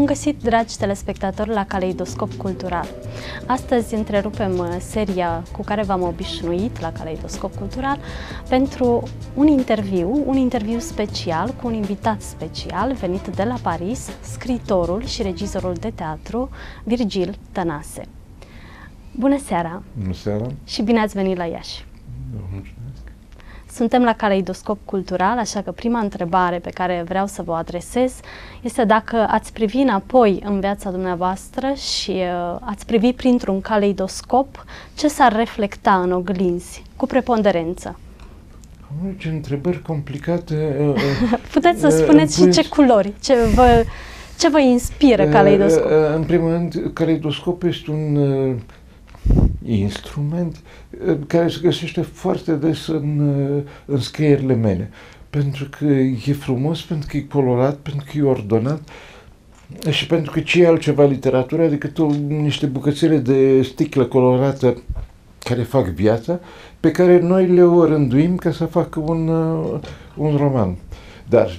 Bun găsit, dragi telespectatori, la Caleidoscop Cultural. Astăzi întrerupem seria cu care v-am obișnuit la Caleidoscop Cultural pentru un interviu special cu un invitat special venit de la Paris, scriitorul și regizorul de teatru Virgil Tănase. Bună seara! Bună seara! Și bine ați venit la Iași! Mulțumesc! Suntem la Caleidoscop Cultural, așa că prima întrebare pe care vreau să vă adresez este dacă ați privi înapoi în viața dumneavoastră și ați privi printr-un caleidoscop, ce s-ar reflecta în oglinzi, cu preponderență? Ce întrebări complicate! Puteți să spuneți și ce culori, ce vă inspiră caleidoscop? În primul rând, caleidoscopul este un instrument care se găsește foarte des în scrierile mele. Pentru că e frumos, pentru că e colorat, pentru că e ordonat și pentru că ce e altceva literatura decât niște bucățele de sticlă colorată care fac viața, pe care noi le orânduim ca să facă un roman. Dar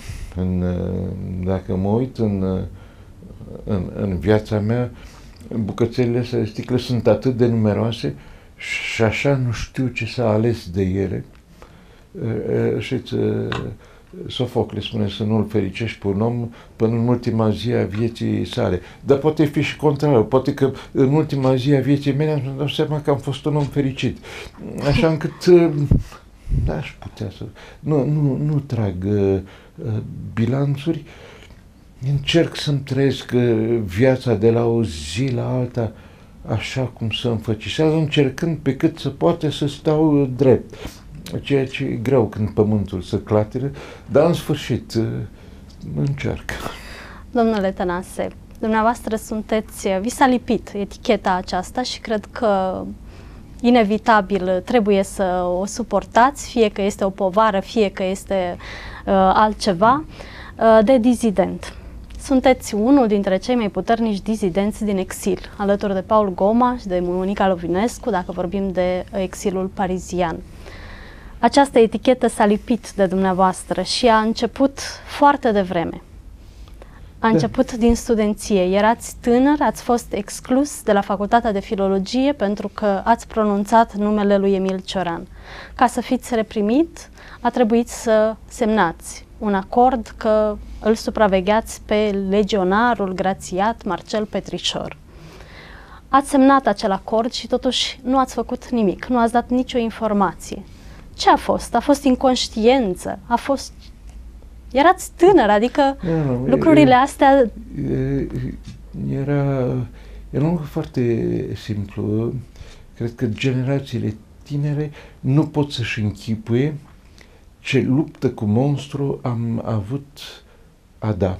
dacă mă uit în viața mea, bucățelele astea de sticlă sunt atât de numeroase și așa nu știu ce s-a ales de ele. Știți, Sofocle spune să nu-l fericești pe un om până în ultima zi a vieții sale. Dar poate fi și contrarul. Poate că în ultima zi a vieții mele am dat seama că am fost un om fericit. Așa încât aș putea să... Nu trag bilanțuri. Încerc să-mi trăiesc viața de la o zi la alta așa cum se înfățișează, încercând pe cât se poate să stau drept. Ceea ce e greu când pământul se clateră, dar în sfârșit încerc. Domnule Tănase, dumneavoastră vi s-a lipit eticheta aceasta și cred că inevitabil trebuie să o suportați, fie că este o povară, fie că este altceva, de dizident. Sunteți unul dintre cei mai puternici dizidenți din exil, alături de Paul Goma și de Monica Lovinescu, dacă vorbim de exilul parizian. Această etichetă s-a lipit de dumneavoastră și a început foarte devreme. A început din studenție. Erați tânăr, ați fost exclus de la Facultatea de Filologie pentru că ați pronunțat numele lui Emil Cioran. Ca să fiți reprimit, a trebuit să semnați un acord că îl supravegheați pe legionarul grațiat Marcel Petrișor. Ați semnat acel acord și totuși nu ați făcut nimic, nu ați dat nicio informație. Ce a fost? A fost inconștiență? A fost... Erați tânăr, adică lucrurile astea... Era un lucru foarte simplu. Cred că generațiile tinere nu pot să-și închipuie ce luptă cu monstru am avut a da.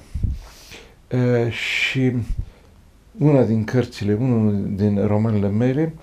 Și una din cărțile, unul din romanele mele,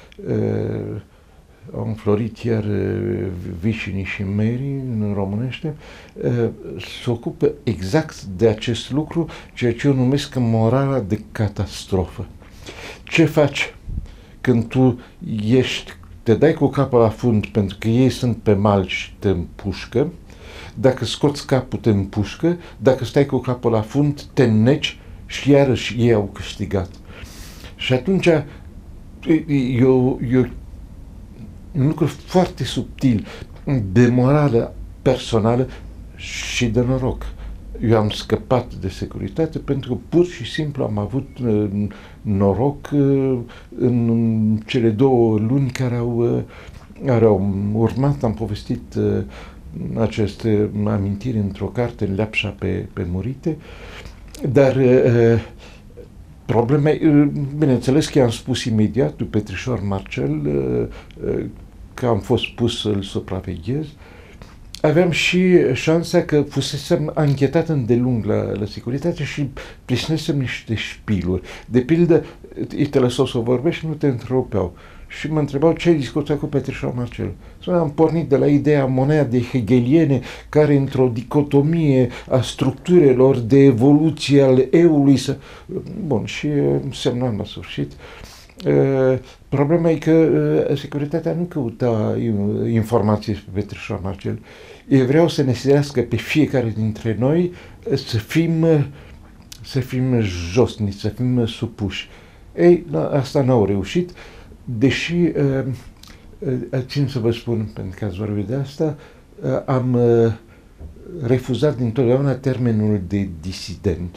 au înflorit iar Vișinii și Mary în românește, se ocupă exact de acest lucru, ceea ce eu numesc morala de catastrofă. Ce faci când tu te dai cu capul la fund pentru că ei sunt pe mal și te împușcă, dacă scoți capul te împușcă, dacă stai cu capul la fund te înneci și iarăși ei au câștigat. Și atunci eu un lucru foarte subtil de morală personală și de noroc. Eu am scăpat de securitate pentru că pur și simplu am avut noroc în cele 2 luni care au urmat. Am povestit aceste amintiri într-o carte, Leapșa pe murite, dar problema, bineînțeles că i-am spus imediat lui Petrișor Marcel că am fost pus să-l supraveghez. Aveam și șansa că fusesem anchetat îndelung la securitate și prinsesem niște șpiluri. De pildă, ei te lăsau să vorbești și nu te întrerupeau. Și mă întrebau ce ai discutat cu Petrișor Marcel. Am pornit de la ideea monede hegeliene, care într-o dicotomie a structurilor de evoluție al eului Bun, și semnam la sfârșit. Problema e că securitatea nu căuta informații pe Petrișor Marcel. Ei vreau să ne silească pe fiecare dintre noi să fim să fim josnici, să fim supuși. Ei, asta n-au reușit, deși, țin să vă spun, pentru că ați vorbit de asta, am refuzat dintotdeauna termenul de disident.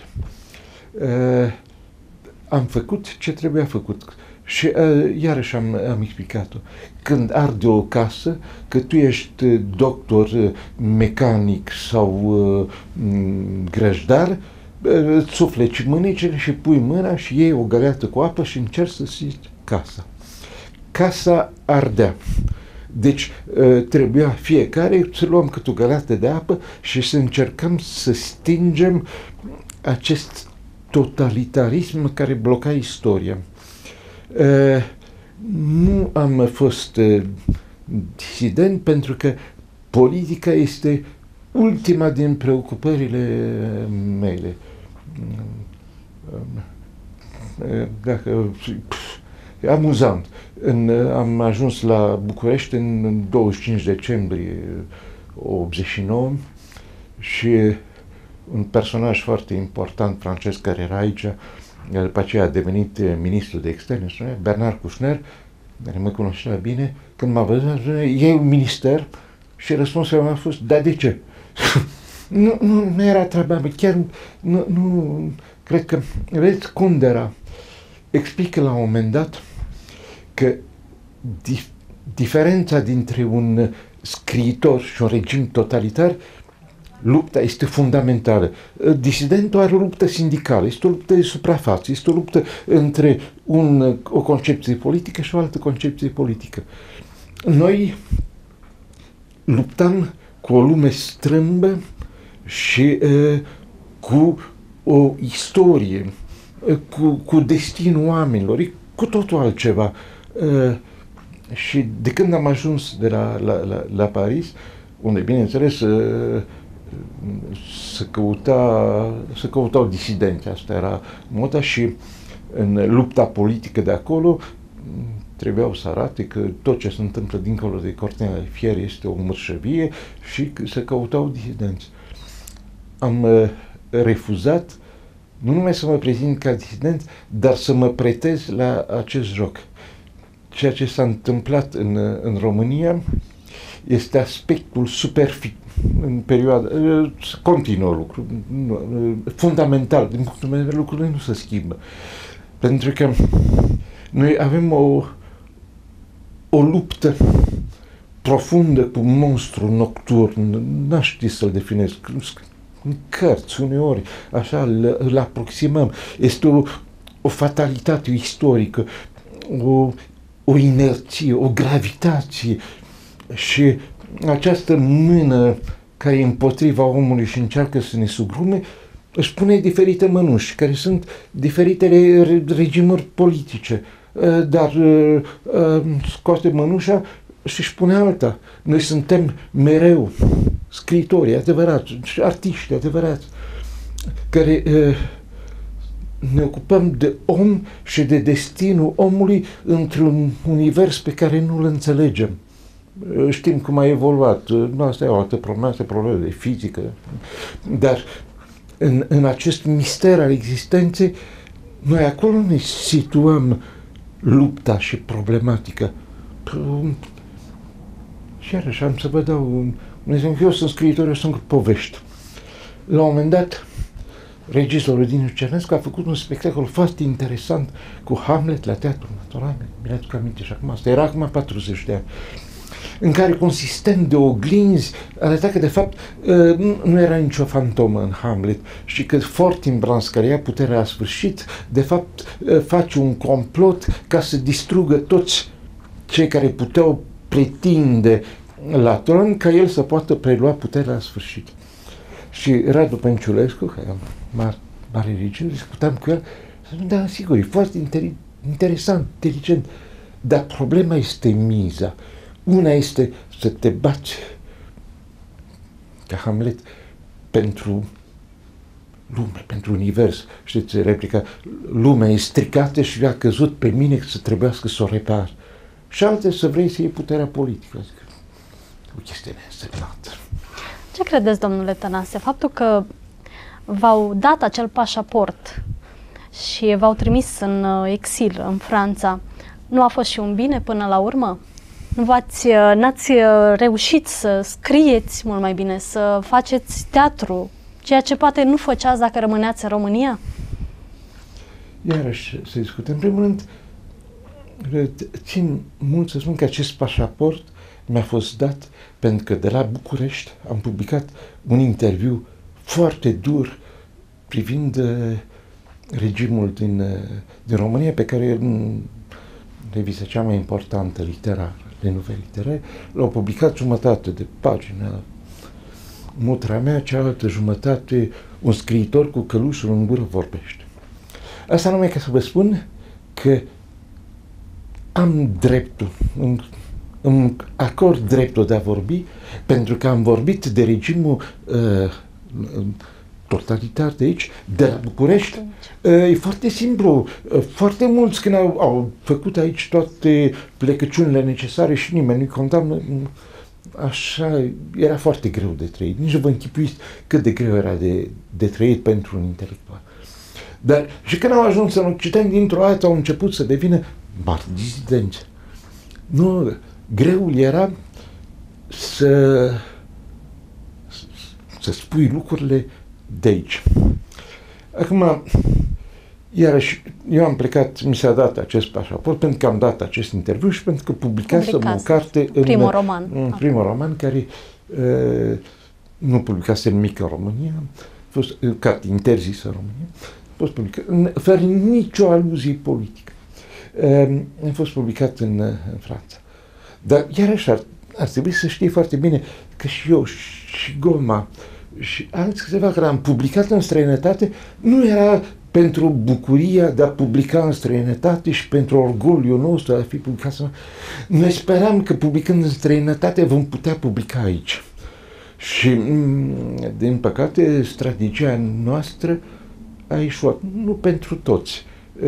Am făcut ce trebuia făcut și iarăși am explicat-o. Când arde o casă, că tu ești doctor, mecanic sau grăjdar, îți sufleci mânecile și pui mâna și iei o găleată cu apă și încerci să stingi casa. Casa ardea. Deci trebuia fiecare să luăm câte o găleată de apă și să încercăm să stingem acest totalitarism care bloca istoria. Nu am fost disident pentru că politica este ultima din preocupările mele. E amuzant. Am ajuns la București în 25 decembrie 89 și un personaj foarte important francez care era aici, după aceea a devenit ministru de externe, Bernard Kouchner, care mă cunoștea bine, când m-a văzut, e un minister și răspunsul meu a fost, da, de ce? nu era treaba mea, chiar nu, cred că, vedeți, Kundera explică la un moment dat că diferența dintre un scriitor și un regim totalitar, lupta este fundamentală. Disidentul are o luptă sindicală, este o luptă de suprafață, este o luptă între o concepție politică și o altă concepție politică. Noi luptam cu o lume strâmbă și cu o istorie, cu destinul oamenilor, cu totul altceva. Și de când am ajuns de la Paris, unde, bineînțeles, să căutau disidenți, asta era moda, și în lupta politică de acolo trebuiau să arate că tot ce se întâmplă dincolo de cortina de fier este o mărșăvie și să căutau disidenți. Am refuzat nu numai să mă prezint ca disident, dar să mă pretez la acest joc. Ceea ce s-a întâmplat în România este aspectul superficial în perioada, continuă lucru, fundamental, din punctul meu de vedere, lucrurile nu se schimbă. Pentru că noi avem o luptă profundă cu monstru nocturn, n-aș ști să-l definesc, în cărți uneori, așa îl aproximăm. Este o fatalitate istorică, o inerție, o gravitație și această mână care e împotriva omului și încearcă să ne subrume, își pune diferite mănuși, care sunt diferitele regimuri politice, dar scoate mănușa și își pune alta. Noi suntem mereu scriitori adevărați, artiști adevărați, care ne ocupăm de om și de destinul omului într-un univers pe care nu-l înțelegem. Știm cum a evoluat, asta e o altă problemă, asta e problemă de fizică, dar în acest mister al existenței, noi acolo ne situăm lupta și problematica. Și iarăși am să vă dau un exemplu. Eu sunt scriitor, eu sunt cu povești. La un moment dat, regizorul Dinu Cernescu a făcut un spectacol foarte interesant cu Hamlet la Teatrul Natural, mi-aduc aminte și acum, asta era acum 40 de ani, în care cu un sistem de oglinzi arăta că de fapt nu era nicio fantomă în Hamlet și că Fortinbras, care ia puterea la sfârșit, de fapt face un complot ca să distrugă toți cei care puteau pretinde la tron, ca el să poată prelua puterea la sfârșit. Și Radu Pănciulescu, care e mare regizor, discutam cu el, da, sigur, e foarte interesant, inteligent, dar problema este miza. Una este să te bați ca Hamlet pentru lume, pentru univers. Știți, replica, lumea e stricată și a căzut pe mine să trebuiască să o repar. Și alte să vrei să iei puterea politică. Adică, o chestie neînsemnată. Ce credeți, domnule Tănase? Faptul că v-au dat acel pașaport și v-au trimis în exil în Franța, nu a fost și un bine până la urmă? N-ați reușit să scrieți mult mai bine, să faceți teatru, ceea ce poate nu făceați dacă rămâneați în România? Iarăși să discutăm. În primul rând, țin mult să spun că acest pașaport mi-a fost dat pentru că de la București am publicat un interviu foarte dur privind regimul din România, pe care revista cea mai importantă literară, de novele literare, l-au publicat jumătate de pagină mutra mea, cealaltă jumătate un scriitor cu călușul în gură vorbește. Asta numai ca să vă spun că am dreptul, îmi acord dreptul de a vorbi, pentru că am vorbit de regimul totalitar de aici, de la București. E foarte simplu. Foarte mulți când au făcut aici toate plecăciunile necesare și nimeni nu-i condamnă, așa era foarte greu de trăit. Nici nu vă închipuiți cât de greu era de trăit pentru un intelectual. Dar și când au ajuns în Occident, dintr-o dată au început să devină mari dizidenți. Nu, greul era să spui lucrurile de aici. Acum, iarăși, eu am plecat, mi s-a dat acest pașaport pentru că am dat acest interviu și pentru că publicasem o carte primul roman. Primul roman care nu publicase nimic în România, a fost carte interzisă în România, a fost publicat, fără nicio aluzie politică. A fost publicat în Franța. Dar iarăși ar trebui să știe foarte bine că și eu și Goma și alți câteva care am publicat în străinătate nu era pentru bucuria de a publica în străinătate și pentru orgoliul nostru de a fi publicat. Noi speram că publicând în străinătate vom putea publica aici. Și, din păcate, strategia noastră a ieșuat. Nu pentru toți.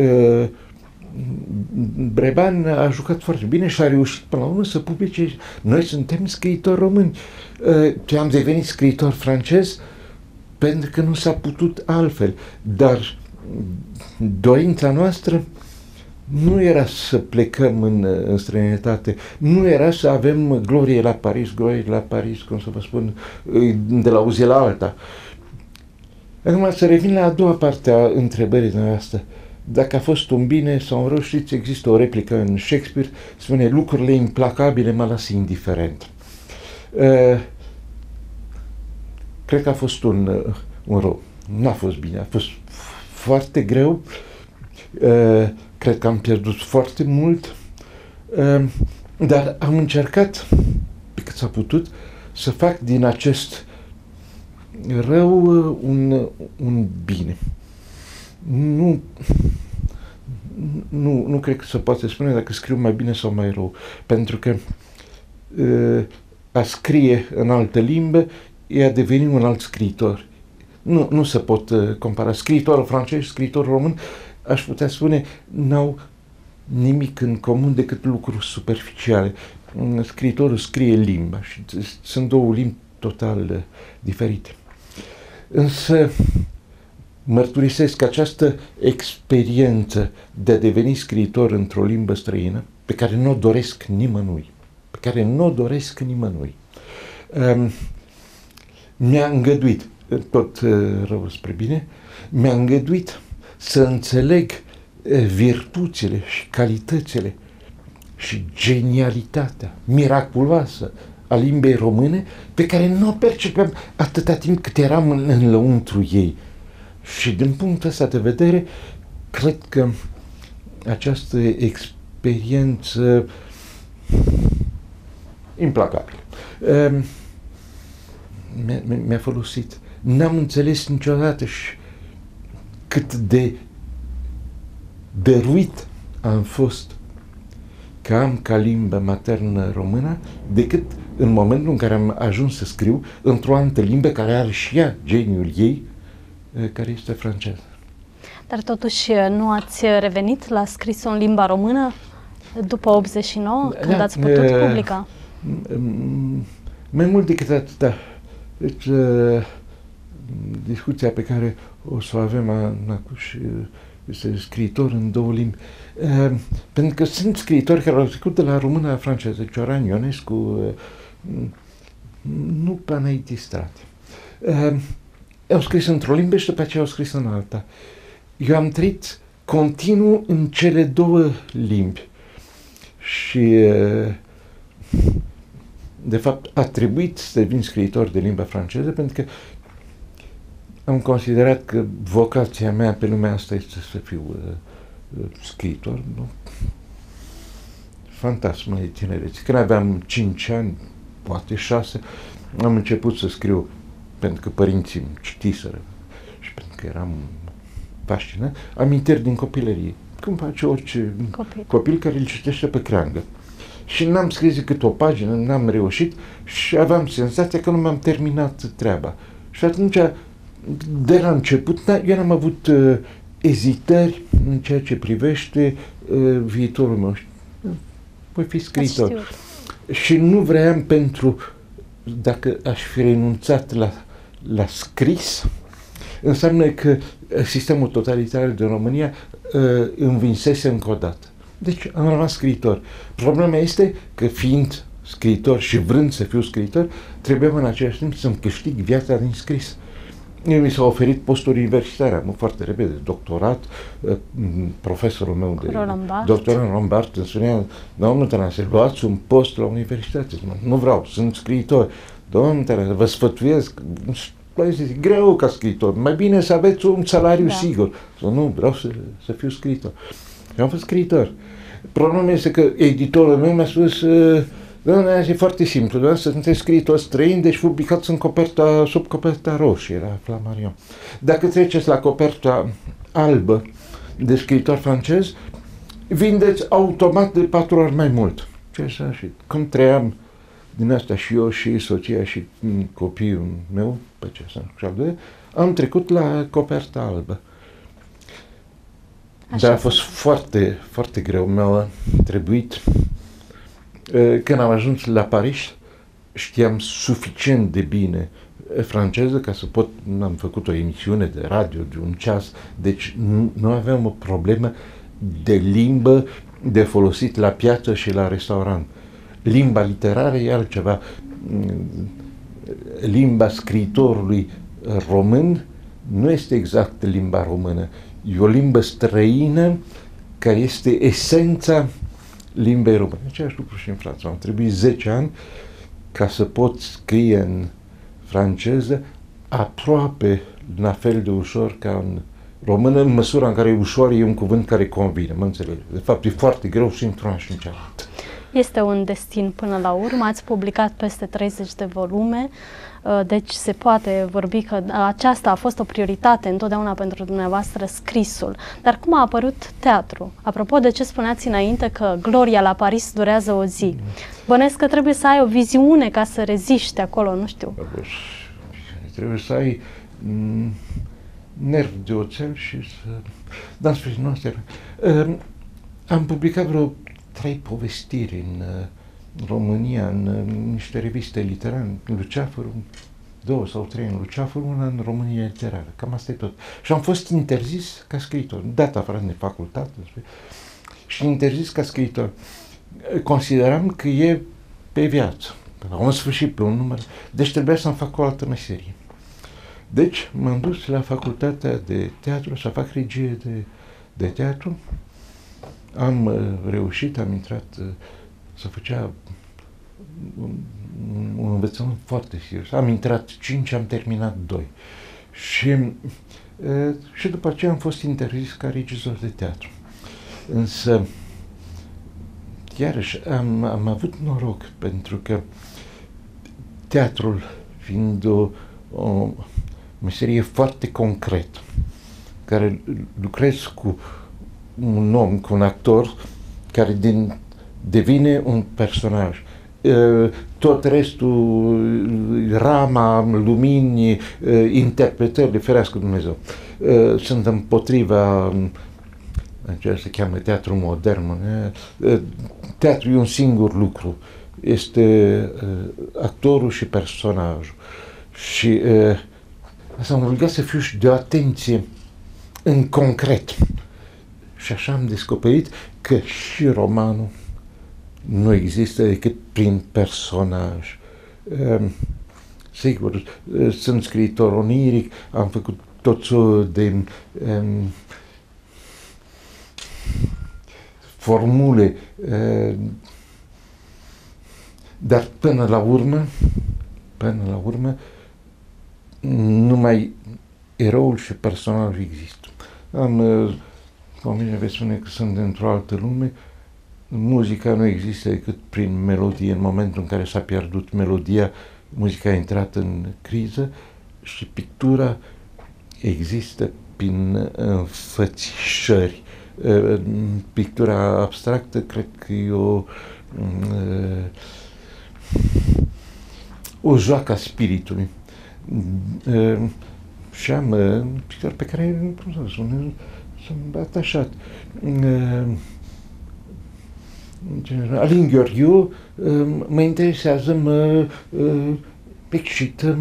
Breban a jucat foarte bine și a reușit până la urmă să publice. Noi suntem scriitori români. Am devenit scriitor francez pentru că nu s-a putut altfel. Dar dorința noastră nu era să plecăm în străinătate, nu era să avem glorie la Paris, cum să vă spun, de la o zi la alta. Acum să revin la a doua parte a întrebării noastre. Dacă a fost un bine sau un rău, știți, există o replică în Shakespeare, spune, lucrurile implacabile mă lasă indiferent. Cred că a fost un rău. N-a fost bine, a fost foarte greu. Cred că am pierdut foarte mult, dar am încercat, pe cât s-a putut, să fac din acest rău un bine. Nu cred că se poate spune dacă scriu mai bine sau mai rău, pentru că a scrie în altă limbă e a deveni un alt scriitor. Nu se pot compara. Scriitorul francez și scriitorul român, aș putea spune, n-au nimic în comun decât lucruri superficiale. Scriitorul scrie limba și sunt două limbi total diferite. Însă mărturisesc că această experiență de a deveni scriitor într-o limbă străină, pe care nu o doresc nimănui, mi-a îngăduit, tot rău spre bine, mi-a îngăduit să înțeleg virtuțile și calitățile și genialitatea miraculoasă a limbii române, pe care nu o percepeam atâta timp cât eram în lăuntru ei. Și din punctul ăsta de vedere, cred că această experiență implacabilă mi-a folosit. N-am înțeles niciodată și cât de dăruit am fost că am ca limbă maternă română, decât în momentul în care am ajuns să scriu într-o altă limbă care are și ea geniul ei, care este franceză. Dar totuși nu ați revenit la scrisul în limba română după 89, când ați putut publica? Mai mult decât atât, da. Deci, discuția pe care o să o avem Nacuș este scriitor în două limbi. Pentru că sunt scriitori care au trecut de la română la franceză, Cioran, Ionescu, nu Panaitis Strate. Au scris într-o limbă și după aceea au scris în alta. Eu am trăit continuu în cele două limbi și de fapt a trebuit să devin scriitor de limba franceză pentru că am considerat că vocația mea pe lumea asta este să fiu scriitor, nu? Fantasmă de tinerețe. Când aveam 5 ani, poate 6, am început să scriu pentru că părinții îmi citiseră și pentru că eram fascinat, amintiri din copilărie. Cum face orice copil care îl citește pe creangă. Și n-am scris decât o pagină, n-am reușit și aveam senzația că nu mi-am terminat treaba. Și atunci, de la început, eu n-am avut ezitări în ceea ce privește viitorul meu. Voi fi scriitor. Și nu vreau dacă aș fi renunțat la scris, înseamnă că sistemul totalitar din România învinsese încă o dată. Deci am rămas scriitor. Problema este că fiind scriitor și vrând să fiu scriitor, trebuia în același timp să-mi câștig viața din scris. Mi s-a oferit posturi universitare, am foarte repede, doctorat, profesorul meu de doctorat Lombard îmi spunea, domnul Tănase, luați un post la universitate. Nu vreau, sunt scriitor. Domnul Tănase, vă sfătuiesc, e greu ca scriitor, mai bine să aveți un salariu sigur. Nu, vreau să fiu scriitor. Și am fost scriitor. Problema este că editorul meu mi-a spus, doamne, e foarte simplu, doamne, sunteți scriitor străin, deci publicați sub coperta roșie, la Flammarion. Dacă treceți la coperta albă de scriitor francez, vindeți automat de 4 ori mai mult. Și cum trăiam din asta și eu și soția și copilul meu, pe ce sunt, am trecut la coperta albă. Dar a fost foarte, foarte greu. Mi-a trebuit. Când am ajuns la Paris, știam suficient de bine franceză ca să pot, am făcut o emisiune de radio de 1 ceas, deci nu aveam o problemă de limbă de folosit la piață și la restaurant. Limba literară e altceva. Limba scriitorului român nu este exact limba română. E o limbă străină care este esența limbei române. Același lucru și în Franța. Am trebuit 10 ani ca să pot scrie în franceză aproape la fel de ușor ca în română, în măsura în care ușor e un cuvânt care convine, mă înțelegi. De fapt, e foarte greu și într-una și în cealaltă. Este un destin până la urmă, ați publicat peste 30 de volume, deci se poate vorbi că aceasta a fost o prioritate întotdeauna pentru dumneavoastră, scrisul. Dar cum a apărut teatru? Apropo de ce spuneați înainte că gloria la Paris durează o zi, bănesc că trebuie să ai o viziune ca să reziști acolo, nu știu. Trebuie să ai nervi de oțel și să... Dar spre noastră. Am publicat vreo 3 povestiri în România, în niște reviste literare, în Luceafărul, 2 sau 3 în Luceafărul, una în România literară. Cam asta e tot. Și am fost interzis ca scriitor, dat afară de facultate și interzis ca scriitor. Consideram că e pe viață, la un sfârșit, pe un număr, deci trebuia să-mi fac o altă meserie. Deci m-am dus la facultatea de teatru să fac regie de teatru. Am reușit, am intrat, să făcea un învățământ foarte serios. Am intrat 5, am terminat 2. Și după aceea am fost interzis ca regizor de teatru. Însă, iarăși, am avut noroc, pentru că teatrul, fiind o meserie foarte concretă, care lucrez cu un om, cu un actor care devine un personaj. Tot restul, rama, lumini, interpretări, de ferească Dumnezeu, sunt împotriva, aceea se cheamă teatru modern. Teatru e un singur lucru, este actorul și personajul. Și asta m-a obligat să fiu și de o atenție în concret. Și așa am descoperit că și romanul nu există decât prin personaj. Sigur, sunt scriitor oniric, am făcut tot soiul de formule, dar până la urmă, numai eroul și personajul există. Oamenii veți spune că sunt într-o altă lume. Muzica nu există decât prin melodie. În momentul în care s-a pierdut melodia, muzica a intrat în criză și pictura există prin înfățișări. Pictura abstractă cred că e o joacă a spiritului. Și am pictori pe care, cum să spun, sunt atașat. Alin Gheorghiu mă interesează, mă excită,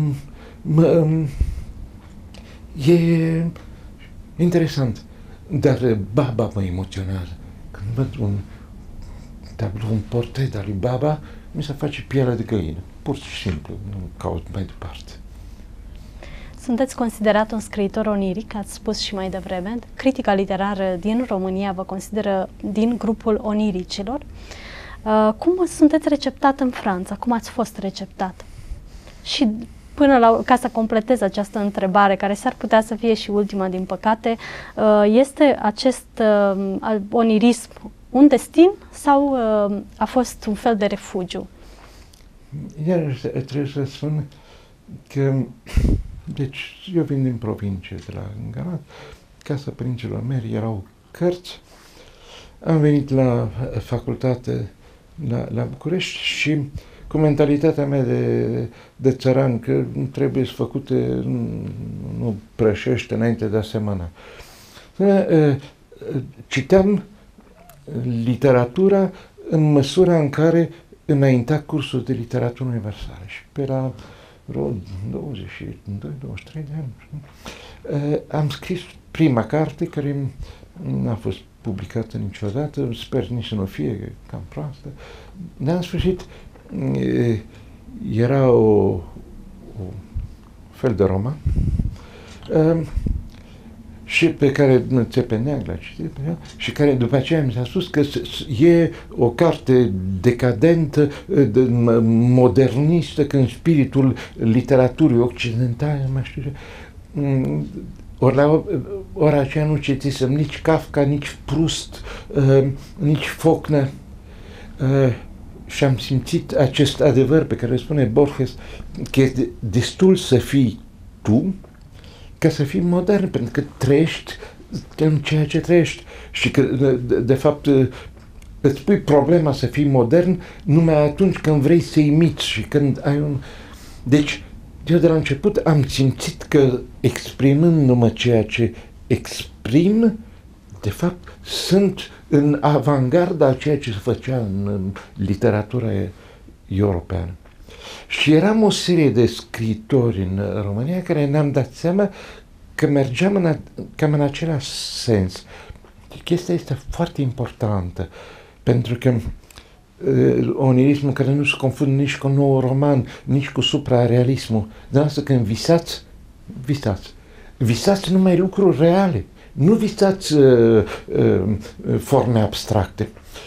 e interesant. Dar Baba mă emoționează. Când văd un tablou, un portret al lui Baba, mi se face pielea de găină. Pur și simplu, nu caut mai departe. Sunteți considerat un scriitor oniric, ați spus și mai devreme. Critica literară din România vă consideră din grupul oniricilor. Cum sunteți receptat în Franța? Cum ați fost receptat? Și ca să completez această întrebare, care s-ar putea să fie și ultima, din păcate, este acest onirism un destin sau a fost un fel de refugiu? Iar trebuie să spun că, deci, eu vin din provincie, de la Galați, casa părinților mei erau cărți, am venit la facultate la București și cu mentalitatea mea de țăran, că trebuie să făcute, nu prășește înainte de a semăna. Citeam literatura în măsura în care înainta cursul de literatură universală și pe la vreo 22-23 de ani am scris prima carte care n-a fost publicată niciodată, sper nici să nu fie, cam proastă, dar în sfârșit era o fel de roman și pe care Țepeneag l-a citit și care după aceea mi s-a spus că e o carte decadentă, modernistă, că în spiritul literaturii occidentale, mai știu ce. Ori la ora aceea nu citisem nici Kafka, nici Proust, nici Faulkner. Și am simțit acest adevăr pe care spune Borges, că este destul să fii tu ca să fii modern, pentru că trăiești în ceea ce trăiești. Și că, de fapt, îți pui problema să fii modern numai atunci când vrei să imiți și când ai un... Deci, eu de la început am simțit că exprimându-mă ceea ce exprim, de fapt, sunt în avangarda a ceea ce se făcea în literatura europeană. Și eram o serie de scriitori în România care ne-am dat seama că mergeam cam în același sens. Chestia este foarte importantă, pentru că onirismul care nu se confundă nici cu nou roman, nici cu suprarealismul. Dar asta când visați, visați numai lucruri reale. Nu visați forme abstracte.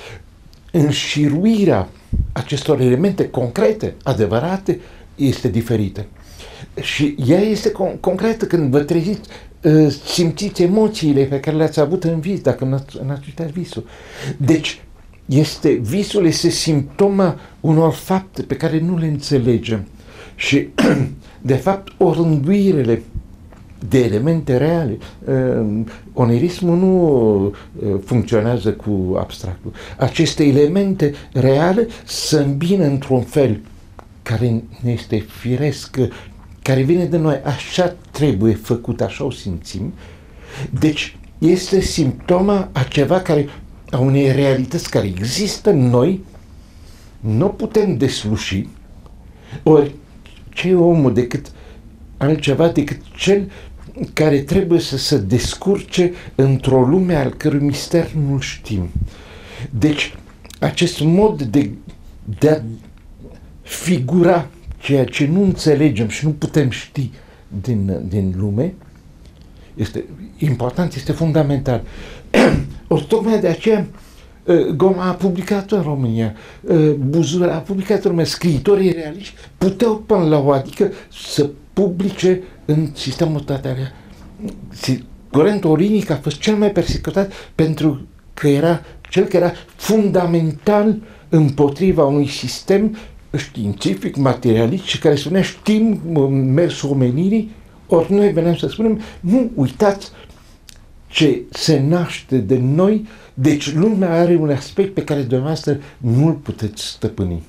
Înșiruirea acestor elemente concrete, adevărate, este diferită. Și ea este concretă când vă treziți, simțiți emoțiile pe care le-ați avut în vis, dacă n-ați uitat visul. Deci, visul este simptoma unor fapte pe care nu le înțelegem. Și, de fapt, orânduirele de elemente reale. Onirismul nu funcționează cu abstractul. Aceste elemente reale se îmbină într-un fel care ne este firesc, care vine de noi, așa trebuie făcut, așa o simțim. Deci este simptoma a ceva care, a unei realități care există în noi, nu putem desluși. Ori ce e omul decât altceva decât cel care trebuie să se descurce într-o lume al cărui mister nu știm. Deci, acest mod de a figura ceea ce nu înțelegem și nu putem ști din lume este important, este fundamental. Ori tocmai de aceea Goma a publicat în România, Buzău a publicat în România, scriitorii realiști puteau până la o adică să publice în sistemul totalitar. Curent Orinic a fost cel mai persecutat pentru că era cel care era fundamental împotriva unui sistem științific, materialist și care spunea știm mersul omenirii, ori noi veneam să spunem nu uitați ce se naște de noi, deci lumea are un aspect pe care dumneavoastră nu-l puteți stăpâni.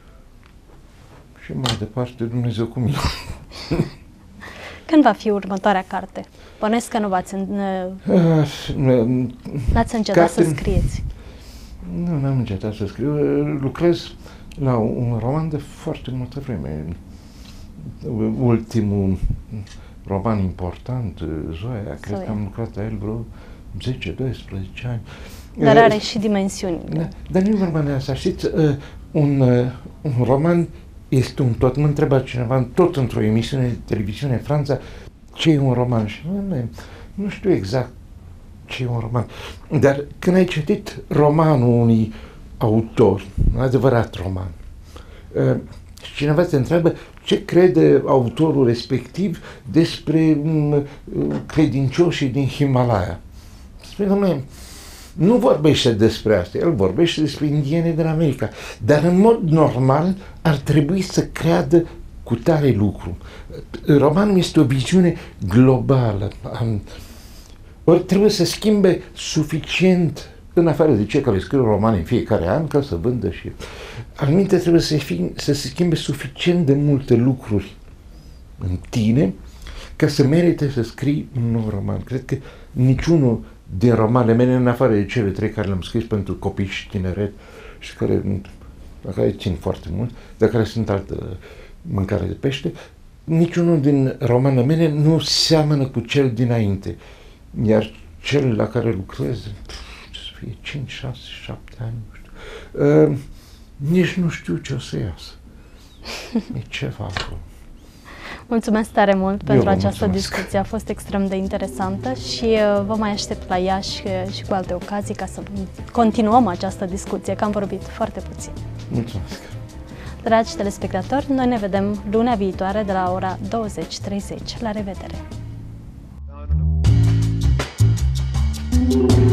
Și mai departe Dumnezeu cu mine. Când va fi următoarea carte? Bănuiesc că nu n-ați încetat să scrieți. Nu, n-am încetat să scriu. Lucrez la un roman de foarte multă vreme. Ultimul roman important, Zoia, cred că am lucrat la el vreo 10-12 ani. Dar are și dimensiuni. Dar nu e vorba de asta. Știți, un roman este un tot. Mă întreba cineva, tot într-o emisiune de televiziune în Franța, ce e un roman? Și nu știu exact ce e un roman. Dar când ai citit romanul unui autor, un adevărat roman, și cineva te întreabă ce crede autorul respectiv despre credincioșii din Himalaya. Spune, dom'le, nu vorbește despre asta, el vorbește despre indienii din America, dar în mod normal ar trebui să creadă cu tare lucru. Romanul este o viziune globală. Ori trebuie să schimbe suficient, în afară de cei care scriu romane în fiecare an, ca să vândă și... Alminte trebuie să se schimbe suficient de multe lucruri în tine ca să merite să scrii un nou roman. Cred că niciunul din romanele mele, în afară de cele 3 care le-am scris pentru copii și tineret și la care țin foarte mult, de care sunt altă mâncare de pește, niciunul din romanele mele nu seamănă cu cel dinainte. Iar cel la care lucrez, să fie 5, 6, 7 ani, nu știu, nici nu știu ce o să iasă. E ceva acolo. Mulțumesc tare mult pentru această discuție, a fost extrem de interesantă și vă mai aștept la Iași și cu alte ocazii ca să continuăm această discuție, că am vorbit foarte puțin. Mulțumesc! Dragi telespectatori, noi ne vedem lunea viitoare de la ora 20:30. La revedere!